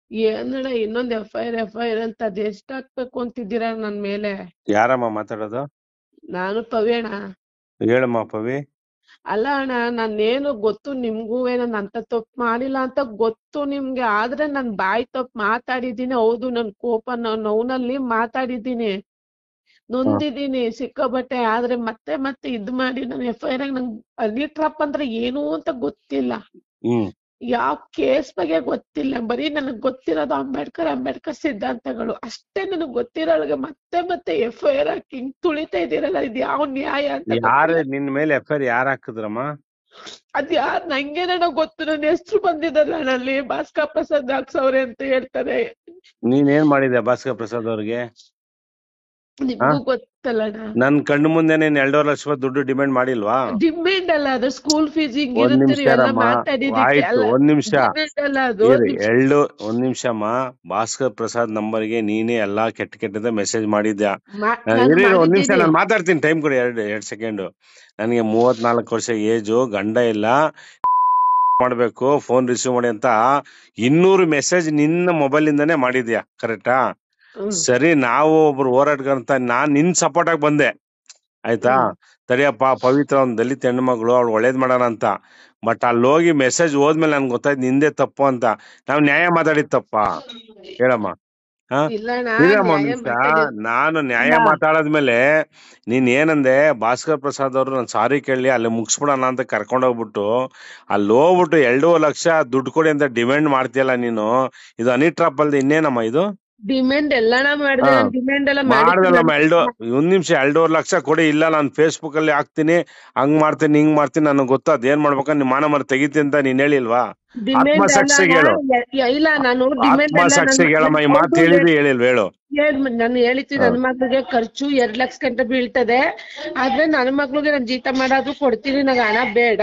ಏನಣ್ಣ ಇನ್ನೊಂದ್ ಎಫ್.ಐ.ಆರ್ ಅಂತ ಅದೆಷ್ಟ್ ಹಾಕ್ಬೇಕು ಅಂತಿದ್ದೀರಾ ನನ್ ಮೇಲೆ? ಯಾರಮ್ಮ ಮಾತಾಡೋದು? ನಾನು ಪವಿ ಅಣ್ಣ. ಹೇಳಮ್ಮ ಪವಿ. ಅಲ್ಲ ಅಣ್ಣ ನಾನೇನು ಗೊತ್ತು ನಿಮ್ಗೂವೆ ನಾನ್ ಅಂತ ತಪ್ಪು ಮಾಡಿಲ್ಲ ಅಂತ ಗೊತ್ತು ನಿಮ್ಗೆ. ಆದ್ರೆ ನಾನ್ ಬಾಯಿ ತಪ್ಪು ಮಾತಾಡಿದೀನಿ. ಹೌದು ನನ್ ಕೋಪ ನೋವ್ನಲ್ಲಿ ಮಾತಾಡಿದೀನಿ, ನೊಂದಿದೀನಿ ಸಿಕ್ಕಾಬಟ್ಟೆ. ಆದ್ರೆ ಮತ್ತೆ ಮತ್ತೆ ಇದ್ ಮಾಡಿ ನಾನು ಎಫ್.ಐ.ಆರ್ ನಂಗೆ ಹನಿ ಟ್ರಾಪ್ ಅಂದ್ರೆ ಏನು ಅಂತ ಗೊತ್ತಿಲ್ಲ. ಯಾವ ಕೇಸ್ ಬಗ್ಗೆ ಗೊತ್ತಿಲ್ಲ. ಬರೀ ನನಗ್ ಗೊತ್ತಿರೋದು ಅಂಬೇಡ್ಕರ್ ಸಿದ್ಧಾಂತಗಳು ಅಷ್ಟೇ ನನಗ್ ಗೊತ್ತಿರೋಳಗೆ ಮತ್ತೆ ಮತ್ತೆ ಎಫ್.ಐ.ಆರ್ ಹಾಕಿ ಹಿಂಗ್ ತುಳಿತಾ ಇದೀರಲ್ಲ, ಇದು ಯಾವ ನ್ಯಾಯ ಅಂತ ಯಾರು ಗೊತ್ತಿಲ್ಲ. ನಿನ್ ಮೇಲೆ ಎಫ್.ಐ.ಆರ್ ಯಾರು ಹಾಕಿದ್ರಮ್ಮ? ಅದ್ ಯಾರ್ ನಂಗೇನ ಗೊತ್ತು. ನನ್ನ ಹೆಸರು ಬಂದಿದ್ದಲ್ಲ ನಲ್ಲಿ ಭಾಸ್ಕರ್ ಪ್ರಸಾದ್ ಹಾಕ್ಸವ್ರೆ ಅಂತ ಹೇಳ್ತಾರೆ. ನೀನ್ ಮಾಡಿದೆ ಭಾಸ್ಕರ್ ಪ್ರಸಾದ್ ಅವ್ರಿಗೆ? ನಿಮ್ಗೂ ಗೊತ್ತಲ್ಲಣ್ಣ. ನನ್ ಕಣ್ಣು ಮುಂದೆ ನೀನ್ 2.5 ಲಕ್ಷ ರೂಪಾಯಿ ದುಡ್ಡು ಡಿಮ್ಯಾಂಡ್ ಮಾಡಿಲ್ವಾ? ಡಿಮ್ಯಾಂಡ್ ಅಲ್ಲ ಅದು, ಸ್ಕೂಲ್ ಫೀಸ್ ಒಂದ್ ಹಿಂಗಿರುತ್ತೆ ನಿಮಿಷ ನೀವೆಲ್ಲ ರಮ್ಮ, ಮಾತಾಡಿದಕ್ಕೆ ಆಯ್ತು ಅಲ್ಲ. ಒಂದ್ ನಿಮಿಷ ಡಿಮ್ಯಾಂಡ್ ಅಲ್ಲ ಅದು. ಇರಿ. ಒಂದ್ ನಿಮಿಷಮ್ಮ. ಭಾಸ್ಕರ್ ಪ್ರಸಾದ್ ನಂಬರ್ಗೆ ನೀನೇ ಎಲ್ಲಾ ಕೆಟ್ಟದ ಮೆಸೇಜ್ ಮಾಡಿದ್ಯಾ? ನಾನು ಇರಿ ಒಂದ್ ನಿಮಿಷ ಮಾಡಿದ್ದೀನಿ. ನಾನು ಮಾತಾಡ್ತೀನಿ, ಟೈಮ್ ಕೊಡಿ. ಎರಡ್ ಸೆಕೆಂಡ್. ನನಗೆ 34 ವರ್ಷ ಏಜು, ಗಂಡ ಇಲ್ಲ, ಮಾಡ್ಬೇಕು, ಫೋನ್ ರಿಸೀವ್ ಮಾಡಿ ಅಂತ 200 ಮೆಸೇಜ್ ನಿನ್ನ ಮೊಬೈಲ್ ಇಂದಾನೇ ಮಾಡಿದ್ಯಾ, ಕರೆಕ್ಟಾ? ಸರಿ, ನಾವು ಒಬ್ರು ಹೋರಾಟಗಾರ ಅಂತ ನಾನ್ ನಿನ್ ಸಪೋರ್ಟ್ ಆಗಿ ಬಂದೆ, ಆಯ್ತಾ? ತಡಿಯಪ್ಪ, ಪವಿತ್ರ ಒಂದ್ ದಲಿತ ಹೆಣ್ಮಗಳು, ಅವ್ಳು ಒಳ್ಳೇದ್ ಮಾಡೋಣ ಅಂತ. ಬಟ್ ಅಲ್ಲಿ ಹೋಗಿ ಮೆಸೇಜ್ ಹೋದ್ಮೇಲೆ ನನ್ಗೆ ಗೊತ್ತಾಯ್ತು ನಿಂದೆ ತಪ್ಪು ಅಂತ. ನಾವ್ ನ್ಯಾಯ ಮಾತಾಡಿದ್ ತಪ್ಪ? ಹೇಳಮ್ಮ. ಇಲ್ಲಣ್ಣ ಇರಮ್ಮ ಒಂದ್ ನ್ಯಾಯ ನಿಮಿಷ. ಮಾತಾಡಿದ್ ನಾನು ನ್ಯಾಯ ಇಲ್ಲ. ಮಾತಾಡದ್ಮೇಲೆ ನೀನ್ ಏನಂದೆ, ಭಾಸ್ಕರ್ ಪ್ರಸಾದ್ ಅವ್ರು ನಾನು ಸಾರಿ ಕೇಳಿ ಅಲ್ಲಿ ಮುಗಿಸ್ಬಿಡೋಣ ಅಂತ ಕರ್ಕೊಂಡೋಗ್ಬಿಟ್ಟು ಅಲ್ಲಿ ಹೋಗ್ಬಿಟ್ಟು 2 ಲಕ್ಷ ದುಡ್ಡು ಕೊಡಿ ಅಂತ ಡಿಮ್ಯಾಂಡ್ ಮಾಡ್ತೀಯಲ್ಲ ನೀನು, ಇದು ಹನಿ ಟ್ರಾಪ್ ಅಲ್ದೆ ಇನ್ನೇನಮ್ಮ ಇದು? ಡಿಮ್ಯಾಂಡ್ ಎಲ್ಲಾಣ ಮಾಡಿದೆ. ನಾನು ಡಿಮ್ಯಾಂಡ್ ಎಲ್ಲ ಮಾಡಿದ್ದೀನಿ. ಮಾಡ್ದಲ್ಲಮ್ಮ. ಒಂದ್ ನಿಮಿಷ, 2.5 ಲಕ್ಷ ಕೊಡಿ, ಇಲ್ಲ ನಾನು ಫೇಸ್ಬುಕ್ ಅಲ್ಲಿ ಹಾಕ್ತೀನಿ, ಹಂಗ್ ಮಾಡ್ತೀನಿ ಹಿಂಗ್ ಮಾಡ್ತೀನಿ, ನನಗೆ ಗೊತ್ತ ಅದೇನ್ ಮಾಡ್ಬೇಕಂತ ನಿಮ್ ಮಾನ ಮರ ತೆಗಿತೀನಿ ಅಂತ ನೀನ್ ಹೇಳಿಲ್ವಾ? ಡಿಮ್ಯಾಂಡ್ ಆತ್ಮಸಾಕ್ಷಿಗೆ ಹೇಳು, ಇಲ್ಲ ನಾನು ಡಿಮ್ಯಾಂಡ್ ಎಲ್ಲ ಆತ್ಮಸಾಕ್ಷಿಗೆ ಹೇಳಮ್ಮ. ಈ ಮಾತು ಹೌದು ಹೇಳಿದ್ವಿ ಹೇಳಿಲ್ವ ಹೇಳು? ನಾನು ಹೇಳಿದ್ದೀನಿ. ನನ್ನ ಮಗಳಿಗೆ ಖರ್ಚು 2 ಲಕ್ಷ ಗಂಟೆ ಬೀಳ್ತದೆ. ಆದ್ರೆ ನನ್ನ ಮಗಳಿಗೆ ನಾನು ಜೀತ ಮಾಡೋದು ಕೊಡ್ತೀನಿ, ನಂಗೆ ಹಣ ಬೇಡ,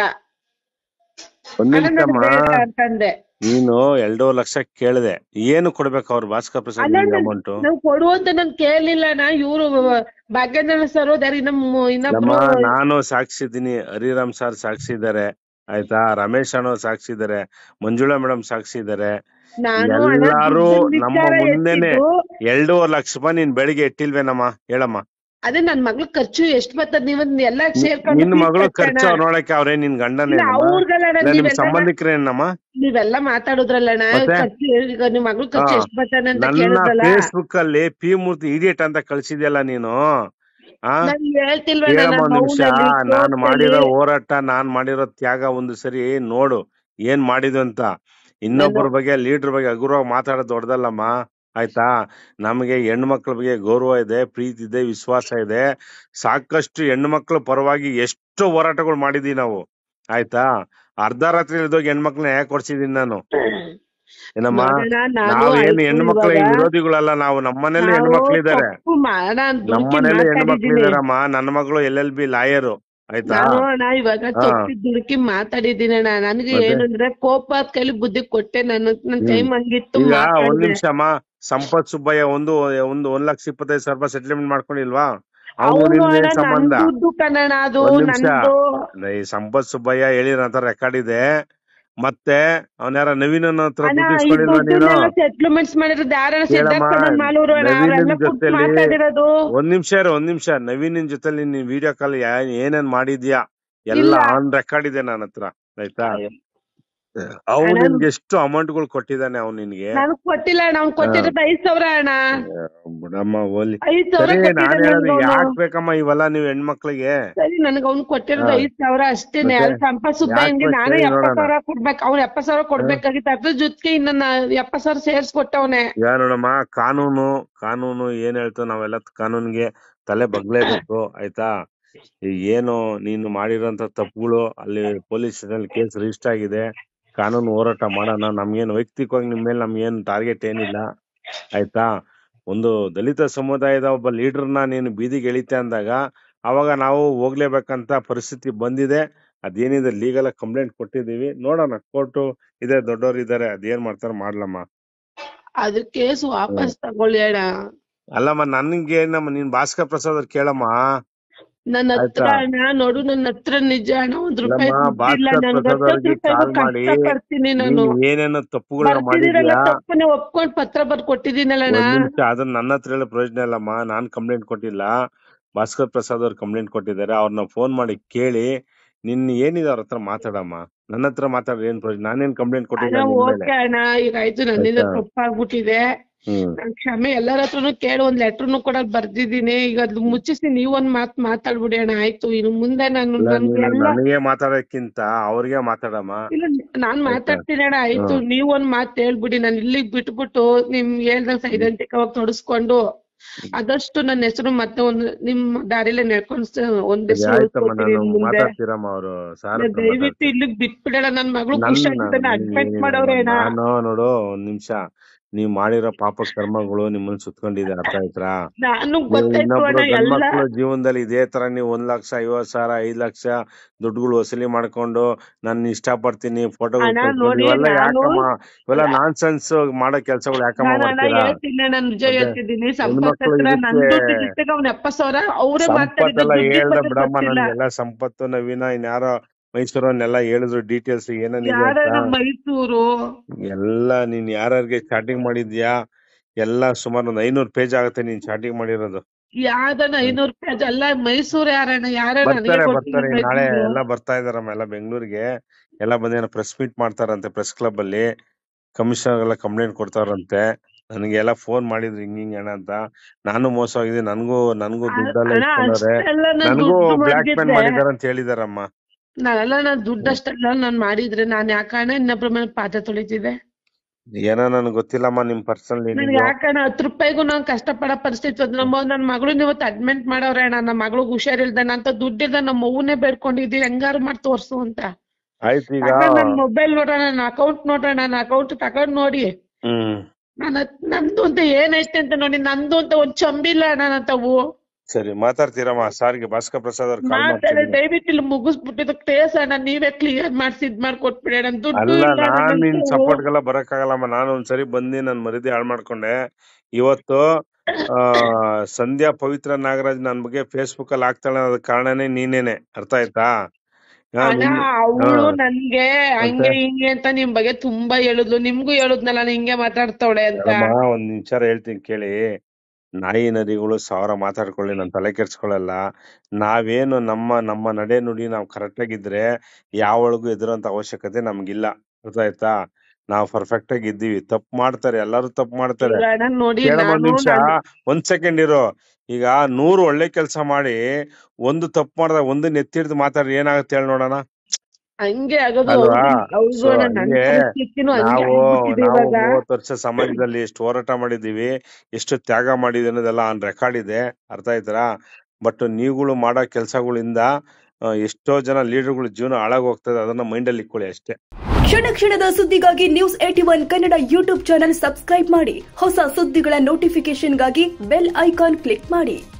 ಒಂದ್ ಹಣ ನನಗೆ ನಿಮಿಷಮ್ಮ. ಬೇಡ ಅಂತಂದೆ. ನೀನು 2.5 ಲಕ್ಷ ಕೇಳಿದೆ, ಏನು ಕೊಡ್ಬೇಕು ಅವ್ರು ಭಾಸ್ಕರ್ ಪ್ರಸಾದ್ ಅಲ್ಲ ಅಮೌಂಟ್? ನಾವು ಕೊಡುವಂತ ನಾನು ಕೇಳಲಿಲ್ಲಣ್ಣ. ಇವ್ರು ಭಾಗ್ಯೇಂದ್ರ ಸರ್ ಇನ್ನೊಬ್ರು. ನಾನು ಸಾಕ್ಷಿ ಇದ್ದೀನಿ, ಹರಿರಾಮ್ ಸರ್ ಸಾಕ್ಷಿ ಇದ್ದಾರೆ, ಆಯ್ತಾ? ರಮೇಶ್ ಅಣ್ಣ ಸಾಕ್ಷಿ ಇದ್ದಾರೆ, ಮಂಜುಳಾ ಮೇಡಮ್ ಸಾಕ್ಷಿ ಇದ್ದಾರೆ. ನಾನು ಹಣ ಎಲ್ಲಾರು ದುಡ್ಡಿನ ನಮ್ಮ ವಿಚಾರ ಮುಂದೆನೆ ಎತ್ತಿದ್ದು. 2.5 ಲಕ್ಷ ರೂಪಾಯಿ ನೀನ್ ಬೆಳಿಗ್ಗೆ ಇಟ್ಟಿಲ್ವೇನಮ್ಮ? ಹೇಳಮ್ಮ. ಅದೇ ನನ್ ಮಗ್ಳು ಖರ್ಚು ಎಷ್ಟ್ ಬರ್ತದ ನೀವ್ ಎಲ್ಲ ಸೇರ್ಕೊಂಡು ನಿನ್ ಫೀಸ್ ಮಗಳು ಕಟ್ಟೋಣ. ಖರ್ಚು ಅವ್ರು ನೋಡಕ್ಕೆ ಅವ್ರೇ ನಿನ್ ಗಂಡನೇನಮ್ಮ? ಅವ್ರಗಳಣ್ಣ ಇಲ್ಲ ನಿಮ್ ಸಂಬಂಧಿಕರೇನಮ್ಮ? ನೀವೆಲ್ಲ ಮಾತಾಡುದ್ರಲ್ಲಣ್ಣ. ಖರ್ಚು ಈಗ ನಿಮ್ ಮಗ್ಳು ಖರ್ಚು ಎಷ್ಟ್ ಬರ್ತಾನೆ ಅಂತ ನನ್ನ ಕೇಳಿದ್ರಲ್ಲ. ಫೇಸ್ಬುಕ್ ಅಲ್ಲಿ ಪಿ ಮೂರ್ತಿ ಇಡಿಯಟ್ ಅಂತ ಕಳ್ಸಿದ್ಯಲ್ಲ ನೀನು. ನಾನ್ ಹೇಳ್ತಿಲ್ವಣ್ಣ, ಹೇಳಮ್ಮ ನಾನ್ ಒಂದ್ ನಿಮಿಷ. ನೋವ್ನಲ್ಲಿ ನಾನು ಕೋಪದಲ್ಲಿ. ಮಾಡಿರೋ ಹೋರಾಟ, ನಾನ್ ಮಾಡಿರೋ ತ್ಯಾಗ ಒಂದು ಸರಿ ನೋಡು ಏನ್ ಮಾಡಿದ್ವು ಅಂತ. ಇನ್ನೊಬ್ಬರ ಬಗ್ಗೆ, ಲೀಡರ್ ಬಗ್ಗೆ ಹಗುರವಾಗಿ ಮಾತಾಡೋದು ದೊಡ್ಡದಲ್ಲಮ್ಮ, ಆಯ್ತಾ? ನಮಗೆ ಹೆಣ್ಮಕ್ಳ ಬಗ್ಗೆ ಗೌರವ ಇದೆ, ಪ್ರೀತಿ ಇದೆ, ವಿಶ್ವಾಸ ಇದೆ. ಸಾಕಷ್ಟು ಹೆಣ್ಮಕ್ಳ ಪರವಾಗಿ ಎಷ್ಟು ಹೋರಾಟಗಳು ಮಾಡಿದೀವಿ ನಾವು, ಆಯ್ತಾ? ಅರ್ಧ ರಾತ್ರಿ ಇಳಿದೋಗಿ ಹೆಣ್ಮಕ್ಳನ್ನ ಯಾಕೆ ಕೊಡ್ಸಿದೀನಿ ನಾನು, ಏನಮ್ಮ? ನೋಡೋಣ, ನಾನು ನಾವೇನು ಆಯ್ತು ಹೆಣ್ಮಕ್ಳ ಇವಾಗ ವಿರೋಧಿಗಳಲ್ಲ ನಾವು. ನಮ್ಮನೇಲಿ ನಾವು ಹೆಣ್ಮಕ್ಳಿದ್ದಾರೆ, ತಪ್ಪು ಮಾಡೋಣ ಅಂತ ದುಡುಕಿ ನಮ್ಮನೇಲಿ ಮಾತಾಡಿದೀನಿ. ಹೆಣ್ಮಕ್ಳಿದಾರಮ್ಮ. ನನ್ನ ಮಗಳು LLB ಲಾಯರು, ಆಯ್ತಾ? ನಾನು ಅಣ್ಣ ಇವಾಗ ತಪ್ಪಿ ದುಡುಕಿ ಮಾತಾಡಿದೀನಿ ಅಣ್ಣ. ನನಗೆ ಮತ್ತೆ ಏನಂದ್ರೆ ಕೋಪ ಕೈಲಿ ಬುದ್ಧಿ ಕೊಟ್ಟೆ. ನನ್ ಟೈಮ್ ಹಂಗಿತ್ತು ಈಗ ಒಂದ್ ಮಾತಾಡಿದೆ. ನಿಮಿಷ ಅಮ್ಮ. ಸಂಪತ್ ಸುಬ್ಬಯ್ಯ ಒಂದು 1,25,000 ಸೆಟ್ಲ್ಮೆಂಟ್ ಮಾಡ್ಕೊಂಡಿಲ್ವಾ? ಅವನು ಅವನು ನಿನ್ಗೆ ಅಣ್ಣ ಏನ್ ನನ್ ಸಂಬಂಧ? ದುಡ್ಡು ಕಣಣ್ಣ ಅದು, ಒಂದ್ ನಿಮಿಷ. ನಂದು. ಈ ಸಂಪತ್ ಸುಬ್ಬಯ್ಯ ಹೇಳಿರಂತ ರೆಕಾರ್ಡ್ ಇದೆ. ಮತ್ತೆ ಅವನ ಯಾರ ನವೀನ್ ಹತ್ರ ಅಣ್ಣ ದುಡ್ಡು ಈ ಇಸ್ಕೊಂಡಿಲ್ವಾ ನೀನು? ದುಡ್ಡನ್ನೆಲ್ಲ ಸೆಟ್ಲ್ಮೆಂಟ್ಸ್ ಮಾಡಿರೋದು ಯಾರಣ್ಣ? ಕೇಳಮ್ಮ, ಸಿದ್ಧಾರ್ಥ ಮಾಲೂರು ಅಣ್ಣ, ನವೀನನ್ ಅವರೆಲ್ಲ ಕೂತ್ ಜೊತೆಲಿ ಮಾತಾಡಿರೋದು. ಒಂದ್ ನಿಮಿಷ. ನವೀನನ್ ಜೊತೆಲಿ ನೀನ್ ವಿಡಿಯೋ ಕಾಲ್ ಏನೇನ್ ಮಾಡಿದ್ಯಾ ಎಲ್ಲ ಇಲ್ಲ ಆನ್ ರೆಕಾರ್ಡ್ ಇದೆ ನನ್ನ ಹತ್ರ, ಆಯ್ತಾ? ಅವ್ನು ಅಣ್ಣ ನಿನ್ಗೆ ಎಷ್ಟು ಅಮೌಂಟ್ ಗಳು ಕೊಟ್ಟಿದ್ದಾನೆ ಅವ್ನು ನಿನ್ಗೆ? ನನಗ್ ಕೊಟ್ಟಿಲ್ಲ ಅಣ್ಣ. ಅವ್ನ್ ಕೊಟ್ಟಿರೋದು 5,000 ಅಣ್ಣ. ಬಿಡಮ್ಮ ಓಲಿ. 5,000 ಸರಿ, ನಾನ್ ಕೊಟ್ಟಿದ್ದಾನೆ ಹೇಳೋದು ನನ್ಗೆ ಅವನು. ಯಾಕ್ ಬೇಕಮ್ಮ ಇವೆಲ್ಲ ನೀವು ಹೆಣ್ಮಕ್ಳಿಗೆ? ಸರಿ, ನನಗ್ ಅವ್ನು ಕೊಟ್ಟಿರೋದು 5,000 ಅಷ್ಟೇನೆ. ಮತ್ತೆ ಅದು ಸಂಪತ್ ಯಾಕ್ ಸುಬ್ಬಯ್ಯನ್ಗೆ ಬೇಕು ನಾನು ಹೇಳಿ ನೋಡೋಣ. 70,000 ಕೊಡ್ಬೇಕು. ಅವ್ನು 70,000 ಕೊಡ್ಬೇಕಾಗಿತ್ತು. ಅದ್ರ ಜೊತೆಗೆ ಇನ್ನೊಂದು 70,000 ಸೇರ್ಸ್ಕೊಟ್ಟವನೆ. ಯಾ ನೋಡಮ್ಮ, ಕಾನೂನು ಏನ್ ಹೇಳ್ತು, ನಾವೆಲ್ಲ ಕಾನೂನ್ಗೆ ತಲೆ ಬಗ್ಲೇಬೇಕು, ಆಯ್ತಾ? ಈಗ ಏನು ನೀನು ಮಾಡಿರೋಂತ ತಪ್ಪುಗಳು ಅಲ್ಲಿ ಪೊಲೀಸ್ ಸ್ಟೇಷನ್ ಕೇಸ್ ರಿಜಿಸ್ಟರ್ ಆಗಿದೆ. ಕಾನೂನು ಹೋರಾಟ ಮಾಡೋಣ. ನಮ್ಗೇನು ವೈಯಕ್ತಿಕವಾಗಿ ನಿಮ್ ಮೇಲೆ ನಮ್ಗೇನು ಟಾರ್ಗೆಟ್ ಏನಿಲ್ಲ, ಆಯ್ತಾ? ಒಂದು ದಲಿತ ಸಮುದಾಯದ ಒಬ್ಬ ಲೀಡರ್ನ ನೀನು ಬೀದಿಗೆ ಎಳಿತೆ ಅಂದಾಗ ಅವಾಗ ನಾವು ಹೋಗ್ಲೇಬೇಕಂತ ಪರಿಸ್ಥಿತಿ ಬಂದಿದೆ. ಅದೇನಿದೆ ಲೀಗಲ್ ಕಂಪ್ಲೇಂಟ್ ಕೊಟ್ಟಿದೀವಿ, ನೋಡೋಣ. ಕೋರ್ಟು ಇದೆ, ದೊಡ್ಡವ್ರು ಇದಾರೆ, ಅದೇನ್ ಮಾಡ್ತಾರ ಮಾಡ್ಲಮ್ಮ. ಅದು ಕೇಸ್ ವಾಪಸ್ ತಗೊಳ್ಳಿ ಅಣ್ಣ. ಅಲ್ಲಮ್ಮ, ನನ್ಗೆ ನಮ್ಮ ನೀನ್ ಭಾಸ್ಕರ್ ಪ್ರಸಾದ್ ಅವ್ರು ಕೇಳಮ್ಮ. ನನ್ನ ಹತ್ರ ಆಯ್ತಾ? ಹಣ ನೋಡು, ನನ್ನ ಹತ್ರ ನಿಜ ಹಣ 1 ರೂಪಾಯಿ ಇಲ್ಲಮ್ಮ, ದುಡ್ಡಿಲ್ಲ. ಭಾಸ್ಕರ್ ನನ್ಗೆ ಪ್ರಸಾದ್ 10 ಅವ್ರಿಗೆ ರೂಪಾಯಿಗೂ ಕಾಲ್ ಮಾಡಿ, ಕಷ್ಟ ಪಡ್ತೀನಿ ನೀನ್ ನಾನು. ಏನೇನೋ ತಪ್ಪುಗಳನ್ನ ಬರ್ತಿದ್ದೀರಲ್ಲ, ಮಾಡಿದ್ಯಾ, ತಪ್ಪನ್ನ ಒಪ್ಕೊಂಡ್ ಪತ್ರ ಬರ್ದ್ ಕೊಟ್ಟಿದ್ದೀನಲ್ಲಣ್ಣ. ಒಂದ್ ನಿಮಿಷ, ಅದನ್ನ ನನ್ನ ಹತ್ರ ಹೇಳೋ ಪ್ರಯೋಜನ ಇಲ್ಲಮ್ಮ. ನಾನ್ ಕಂಪ್ಲೇಂಟ್ ಕೊಟ್ಟಿಲ್ಲ, ಭಾಸ್ಕರ್ ಪ್ರಸಾದ್ ಅವ್ರು ಕಂಪ್ಲೇಂಟ್ ಕೊಟ್ಟಿದ್ದಾರೆ. ಅವ್ರನ್ನ ಫೋನ್ ಮಾಡಿ ಕೇಳಿ, ನಿನ್ ಏನಿದೆ ಅವ್ರ ಹತ್ರ ಮಾತಾಡಮ್ಮ. ನನ್ನ ಹತ್ರ ಮಾತಾಡ್ರಿ, ಏನ್ ಪ್ರಯೋಜನ? ನಾನೇನ್ ಕಂಪ್ಲೇಂಟ್ ಅಣ್ಣ ಕೊಟ್ಟಿಲ್ಲ ನಿನ್ ಮೇಲೆ. ಓಕೆ ಅಣ್ಣ, ಈಗ ಆಯ್ತು, ನನ್ನಿಂದ ಆಯ್ತಾ? ತಪ್ಪಾಗ್ಬಿಟ್ಟಿದೆ. ನಾನ್ ಕ್ಷಮೆ ಎಲ್ಲರ ಹತ್ರನು ಕೇಳಿ ಒಂದ್ ಲೆಟರ್ನು ಕೂಡ ಬರ್ದಿದ್ದೀನಿ. ಈಗ ಅದು ಮುಚ್ಚಿಸಿ ನೀವೊಂದ್ ಮಾತಾಡ್ಬಿಡಿ ಅಣ್ಣ. ಆಯ್ತು, ಇನ್ನು ಮುಂದೆ ನಾನು ಇಲ್ಲ, ನನ್ಗೆ ನೀನು ಎಲ್ಲ ನನಗೆ ಮಾತಾಡೋಕ್ಕಿಂತ ಅವ್ರಿಗೆ ಮಾತಾಡಮ್ಮ. ಇಲ್ಲ, ನಾನ್ ಆಯ್ತಾ? ಮಾತಾಡ್ತೀನಿ ಅಣ್ಣ. ಆಯ್ತು, ನೀವೊಂದ್ ಮಾತ್ ಹೇಳ್ಬಿಡಿ. ನಾನು ಇಲ್ಲಿಗ್ ಬಿಟ್ಬಿಟ್ಟು ನಿಮ್ ಹೇಳ್ದಂಗ್ ಸೈದ್ಧಾಂತಿಕವಾಗಿ ತೊಡಸ್ಕೊಂಡು ಆದಷ್ಟು ನನ್ನ ಹೆಸರು ಮತ್ತೆ ನಿಮ್ ದಾರಿಲೇ ನಡ್ಕೊಂಡ್ ಒಂದ್ ಹೆಸರು ಆಯ್ತಮ್ಮ, ಉಳಿಸ್ಕೊತೀನಿ ನಾನು ಮುಂದೆ. ಮಾತಾಡ್ತೀರಮ್ಮ, ಅವರು ಸಾರ್ ಹತ್ರ ದಯವಿಟ್ಟು ಮಾತಾಡ್ತೀನಿ. ಇಲ್ಲಿಗ್ ಬಿಟ್ಬಿಡೋಣ. ನನ್ ಮಗಳು ಖುಷಿಯಾಗಿದ್ದಾನೆ, ಅಡ್ಮಿಟ್ ಮಾಡವ್ರೆ ಅಣ್ಣ. ನಾನು ನೋಡು, ಒಂದ್ ನಿಮಿಷ, ನೀವ್ ಮಾಡಿರೋ ಪಾಪ ಕರ್ಮಗಳು ನಿಮ್ಮನ್ನ ಸುತ್ಕೊಂಡಿದೆ, ಅರ್ಥ ಆಯ್ತಾ? ನಾನು ನೀವು ಗೊತ್ತಾಯ್ತು ಇನ್ನೊಬ್ರು ಅಣ್ಣ ಎಲ್ಲ. ಗಂಡ್ಮಕ್ಳು ಜೀವನದಲ್ಲಿ ಇದೇ ತರ ನೀವು 1,50,000, 5 ಲಕ್ಷ ದುಡ್ಡುಗಳು ವಸೂಲಿ ಮಾಡ್ಕೊಂಡು ನಾನು ಇಷ್ಟ ಪಡ್ತೀನಿ ಫೋಟೋ ಅಣ್ಣ ಕಳ್ಸ್ಕೊಂಡು, ನೋಡಿ, ಇವೆಲ್ಲ ನಾನು ಯಾಕಮ್ಮ, ಇವೆಲ್ಲ ನಾನ್ಸೆನ್ಸ್ ಮಾಡೋ ಕೆಲ್ಸಗಳು ಯಾಕಮ್ಮ ನಾನು ಮಾಡ್ತೀರಾ? ಹೇಳ್ತೀನಿ, ನಾನು ನಿಜ ಮತ್ತೆ ಹೇಳ್ತಿದ್ದೀನಿ. ಸಂಪತ್ ಹೆಣ್ಮಕ್ಳು ಹತ್ರ ನನ್ ಇದಕ್ಕೆ ದುಡ್ಡು ಇದ್ದಾಗ ಅವ್ನ 70,000 ಅವರೇ ಮಾತಾಡಿದ ಸಂಪತ್ತೆಲ್ಲ ದುಡ್ಡಿನ ಹೇಳ್ದ ಬಗ್ಗೆ ಬಿಡಮ್ಮ, ಗೊತ್ತಿಲ್ಲ. ನನ್ಗೆಲ್ಲ ಸಂಪತ್ತು, ನವೀನ, ಇನ್ಯಾರೋ ಮೈಸೂರನ್ನೆಲ್ಲ ಹೇಳಿದ್ರು ಡೀಟೇಲ್ಸ್ ಏನೇನಿದೆ ಅಂತ. ಯಾರ ಮೈಸೂರು ಎಲ್ಲ ನೀನ್ ಯಾರ್ಯಾರಿಗೆ ಚಾಟಿಂಗ್ ಮಾಡಿದ್ಯಾ, ಎಲ್ಲ ಸುಮಾರು ಒಂದು 500 ಪೇಜ್ ಆಗುತ್ತೆ ನೀನ್ ಚಾಟಿಂಗ್ ಮಾಡಿರೋದು. ಯಾವ್ದಣ್ಣ 500 ರೂಪಾಯಿ ಅಲ್ಲ, ಮೈಸೂರು ಯಾರಣ್ಣ ನನಗೆ ಬರ್ತಾರೆ ಗೊತ್ತಿಲ್ಲ ನಾಳೆ ಮೈಸೂರು. ಎಲ್ಲ ಬರ್ತಾ ಇದಾರಮ್ಮ, ಎಲ್ಲ ಬೆಂಗಳೂರಿಗೆ ಎಲ್ಲ ಬಂದೇನೋ ಪ್ರೆಸ್ ಮೀಟ್ ಮಾಡ್ತಾರಂತೆ ಪ್ರೆಸ್ ಕ್ಲಬ್ ಅಲ್ಲಿ. ಕಮಿಷನರ್ ಎಲ್ಲ ಕಂಪ್ಲೇಂಟ್ ಕೊಡ್ತಾರಂತೆ. ನನಗೆಲ್ಲ ಫೋನ್ ಮಾಡಿದ್ರು ಹಿಂಗ್ ಅಣ್ಣ ಅಂತ. ನಾನು ಮೋಸ ಹೋಗಿದ್ದೀನಿ, ನನಗೂ ದುಡ್ಡೆಲ್ಲ ಅಣ್ಣ ಇಸ್ಕೊಂಡವ್ರೆ, ಅಷ್ಟೆಲ್ಲ ನನ್ ನನಗೂ ದುಡ್ಡು ಬ್ಲಾಕ್ ಮೇಲ್ ಮಾಡಿದ್ರೆ ಮಾಡಿದಾರ ಅಂತ ಹೇಳಿದಾರಮ್ಮ. ನಾನ್ ದುಡ್ಡು ಅಷ್ಟೆಲ್ಲ ನಾನ್ ಮಾಡಿದ್ರೆ ನಾನ್ ಯಾಕಣ್ಣ ಇನ್ನೊಬ್ರ ಮೇಲೆ ಪಾತ್ರೆ ತೊಳಿತಿದ್ದೆ? ಏನೋ ನನ್ಗೆ ಗೊತ್ತಿಲ್ಲಮ್ಮ, ನಿಮ್ ಪರ್ಸನಲ್ ನನ್ಗೆ ಏನಿದೆ. ಯಾಕಣ್ಣ 10 ರೂಪಾಯಿಗೂ ನಾನ್ ಕಷ್ಟಪಡೋ ಪರಿಸ್ಥಿತಿ ನನ್ ಮಗಳನ್ನ ಇವತ್ತು ಅಡ್ಮಿಟ್ ಮಾಡವ್ರೆ ಅಣ್ಣ. ನಮ್ಮ ಮಗಳಿಗೆ ಹುಷಾರಿಲ್ದಾನ ಅಂತ ದುಡ್ಡಿಲ್ದ ನಮ್ಮ ಅವ್ವನ್ನೇ ಬೇಡ್ಕೊಂಡಿದ್ದೀವಿ, ಹೆಂಗಾರು ಮಾಡಿ ತೋರ್ಸು ಅಂತ. ಆಯ್ತು, ಈಗ ನನ್ ಮೊಬೈಲ್ ನೋಡ್ರ, ನನ್ನ ಅಕೌಂಟ್ ನೋಡ್ರ, ನನ್ನ ಅಕೌಂಟ್ ತಗೊಂಡ್ ನೋಡಿ ನಂದು ಅಂತ ಏನೈತೆ ಅಂತ ನೋಡಿ. ನಂದು ಅಂತ ಒಂದ್ ಚಂಬಿಲ್ಲ ಅಣ್ಣ ನನ್ನ ತಾವು. ಸರಿ, ಮಾತಾಡ್ತೀರಮ್ಮ ಸಾರ್ಗೆ, ಭಾಸ್ಕರ್ ಪ್ರಸಾದ್ ಅವ್ರು ಕಾಲ್ ಮಾತಾಡಿ ಮಾಡ್ತೀನಿ. ದಯವಿಟ್ಟು ಇಲ್ಲಿ ಮುಗಿಸ್ಬಿಟ್ಟಿದ್ದು ಕೇಸ್ ಅಣ್ಣ ನೀವೇ ಕ್ಲಿಯರ್ ಮಾಡಿಸಿ ಮಾಡ್ಕೊಟ್ಬಿಡಿ ಅಣ್ಣ. ದುಡ್ಡು ಅಲ್ಲ, ಇಲ್ಲ ಅಣ್ಣ ನಾನ್ ನಿನ್ ನಂದು. ಸಪೋರ್ಟ್ಗೆಲ್ಲ ಬರಕ್ಕಾಗಲ್ಲಮ್ಮ. ನಾನು ಒಂದ್ಸರಿ ಬಂದಿ ನನ್ ಮರ್ಯಾದೆ ಹಾಳು ಮಾಡ್ಕೊಂಡೆ. ಇವತ್ತು ಸಂಧ್ಯಾ ಪವಿತ್ರ ನಾಗರಾಜ್ ನನ್ ಬಗ್ಗೆ ಫೇಸ್ಬುಕ್ ಅಲ್ಲಿ ಹಾಕ್ತಾಳೆ, ಅದ ಕಾರಣನೇ ನೀನೇನೆ, ಅರ್ಥ ಆಯ್ತಾ? ಅಣ್ಣ ಅವಳು ನನ್ಗೆ ಹಂಗೆ ಹಿಂಗೆ ಅಂತ ನಿಮ್ ಬಗ್ಗೆ ತುಂಬಾ ಹೇಳಿದ್ಲು. ನಿಮ್ಗೂ ಹೇಳಿದ್ನಲ್ಲ ನಾನು ಹಿಂಗೆ ಮಾತಾಡ್ತಾವಳೆ ಅಂತ. ಒಂದ್ ವಿಚಾರ ಹೇಳ್ತೀನಿ ಕೇಳಿ. ನಾಯಿ ನರಿಗಳು 1000 ಮಾತಾಡ್ಕೊಳ್ಳಿ, ನಾನ್ ತಲೆ ಕೆಡ್ಸ್ಕೊಳಲ್ಲ. ನಾವೇನು ನಮ್ಮ ನಡೆ ನುಡಿ ನಾವ್ ಕರೆಕ್ಟ್ ಆಗಿದ್ರೆ ಯಾವಳಿಗೂ ಎದುರಂತ ಅವಶ್ಯಕತೆ ನಮ್ಗಿಲ್ಲ, ಅರ್ಥ ಆಯ್ತಾ? ನಾವ್ ಪರ್ಫೆಕ್ಟ್ ಆಗಿ ಇದ್ದೀವಿ. ತಪ್ಪು ಮಾಡ್ತಾರೆ, ಎಲ್ಲರೂ ತಪ್ಪು ಮಾಡ್ತಾರೆ. ಈಗ ಅಣ್ಣ ನೋಡಿ, ಕೇಳಮ್ಮ, ಒಂದ್ ನಾನು ನಿಮಿಷ, ಒಂದ್ ಸೆಕೆಂಡ್ ಇರೋ. ಈಗ 100 ಒಳ್ಳೆ ಕೆಲ್ಸ ಮಾಡಿ ಒಂದು ತಪ್ಪು ಮಾಡ್ದಾಗ ಒಂದನ್ನ ಎತ್ತಿ ಹಿಡ್ದು ಮಾತಾಡ್ರಿ, ಏನಾಗುತ್ತೆ ಹೇಳಿ ನೋಡೋಣ? ಹಂಗೆ ಆಗೋದು. ಅಲ್ವಾ? ಹೌದು ಸೊ ಅಣ್ಣ, ನನ್ ಹಂಗೆ ಪರಿಸ್ಥಿತಿನೂ ಹಂಗೆ ಆಗ್ಬಿಟ್ಟಿದೆ ನಾವು ಇವಾಗ. 30 ವರ್ಷ ಸಮಾಜದಲ್ಲಿ ಎಷ್ಟು ಹೋರಾಟ ಮಾಡಿದೀವಿ, ಎಷ್ಟು ತ್ಯಾಗ ಮಾಡಿದೀವಿ ಅನ್ನೋದೆಲ್ಲ ಆನ್ ರೆಕಾರ್ಡ್ ಇದೆ, ಅರ್ಥ ಆಯ್ತಾ? ಬಟ್ ನೀವುಗಳು ಮಾಡೋ ಕೆಲ್ಸಗಳಿಂದ ಎಷ್ಟೋ ಜನ ಲೀಡರ್ಗಳ ಜೀವನ ಹಾಳಾಗಿ ಹೋಗ್ತದೆ, ಅದನ್ನ ಮೈಂಡ್ ಅಲ್ಲಿ ಇಟ್ಕೊಳ್ಳಿ ಅಷ್ಟೇ. ಕ್ಷಣ ಕ್ಷಣದ ಸುದ್ದಿಗಾಗಿ News81 Kannada YouTube channel subscribe ಮಾಡಿ. ಹೊಸ ಸುದ್ದಿಗಳ ನೋಟಿಫಿಕೇಶನ್ಗಾಗಿ ಬೆಲ್ ಐಕಾನ್ ಕ್ಲಿಕ್ ಮಾಡಿ.